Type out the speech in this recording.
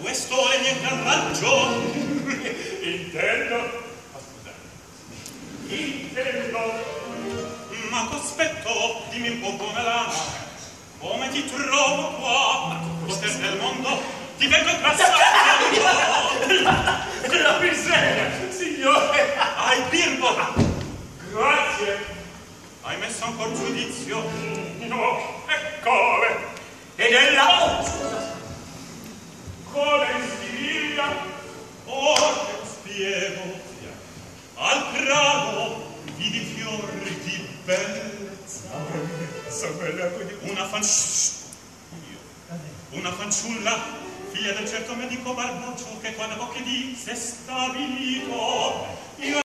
questo è mio gran ragione. Intendo. Ma cospetto, dimmi un po' come la, come ti trovo qua, poter del mondo, ti vengo trassando. La miseria, signore. Hai birbo. Grazie. Hai messo ancora giudizio? No, e come? Ed è là. Come in Siviglia? Oh, te lo spiego. Al prato vidi fiori di bellezza. Una fanciulla, figlia del certo medico Barboccio, che quando occhi di s'è stabilito. Io